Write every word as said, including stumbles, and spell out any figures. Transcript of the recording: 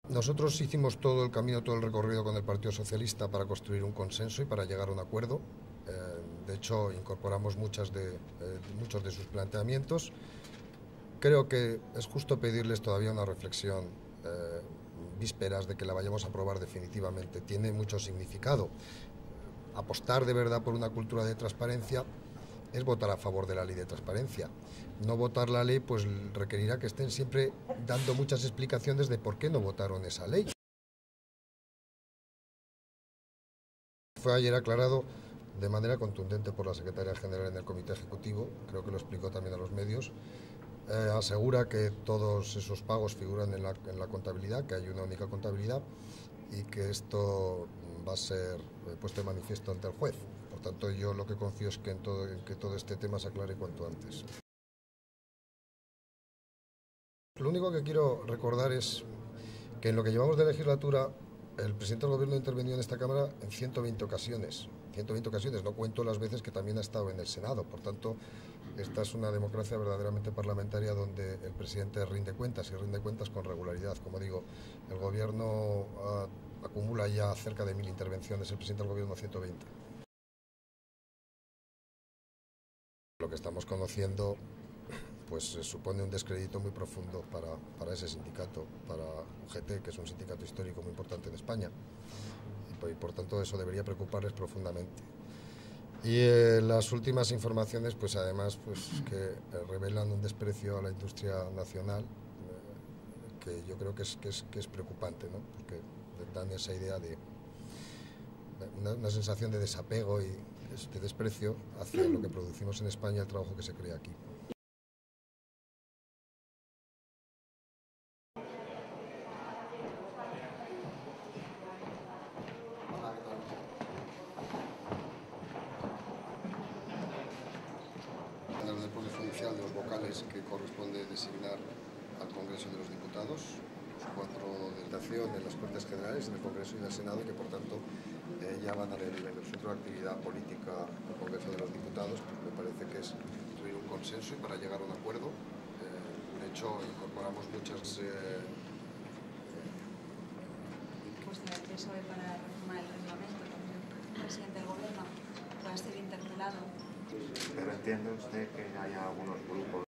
Nosotros hicimos todo el camino, todo el recorrido con el Partido Socialista para construir un consenso y para llegar a un acuerdo. Eh, de hecho, incorporamos muchas de, eh, muchos de sus planteamientos. Creo que es justo pedirles todavía una reflexión, eh, vísperas de que la vayamos a aprobar definitivamente. Tiene mucho significado. Apostar de verdad por una cultura de transparencia es votar a favor de la ley de transparencia. No votar la ley pues requerirá que estén siempre dando muchas explicaciones de por qué no votaron esa ley. Fue ayer aclarado de manera contundente por la secretaria general en el Comité Ejecutivo, creo que lo explicó también a los medios. Eh, asegura que todos esos pagos figuran en la, en la contabilidad, que hay una única contabilidad y que esto va a ser puesto de manifiesto ante el juez. Por tanto, yo lo que confío es que, en todo, en que todo este tema se aclare cuanto antes. Lo único que quiero recordar es que en lo que llevamos de legislatura, el presidente del Gobierno ha intervenido en esta Cámara en ciento veinte ocasiones. ciento veinte ocasiones, no cuento las veces que también ha estado en el Senado. Por tanto, esta es una democracia verdaderamente parlamentaria donde el presidente rinde cuentas y rinde cuentas con regularidad. Como digo, el Gobierno uh, acumula ya cerca de mil intervenciones, el presidente del Gobierno ciento veinte. Lo que estamos conociendo pues supone un descrédito muy profundo para, para ese sindicato, para U G T, que es un sindicato histórico muy importante en España, y, y por tanto eso debería preocuparles profundamente. Y eh, las últimas informaciones, pues además, pues que eh, revelan un desprecio a la industria nacional, eh, que yo creo que es, que es, que es preocupante, ¿no? Porque dan esa idea de una, una sensación de desapego y de desprecio hacia lo que producimos en España y el trabajo que se crea aquí. Del Poder Judicial de los vocales que corresponde designar al Congreso de los Diputados, los cuatro de delegación en las Cortes Generales, en el Congreso y en el Senado, y que por tanto eh, ya van a leer en el centro de actividad política del Congreso de los Diputados. Pues me parece que es construir un consenso y para llegar a un acuerdo. Eh, de hecho, incorporamos muchas... Eh, pues el P S O E para reformar el reglamento, también el presidente del Gobierno pueda ser interpelado. Pero entiende usted que haya algunos grupos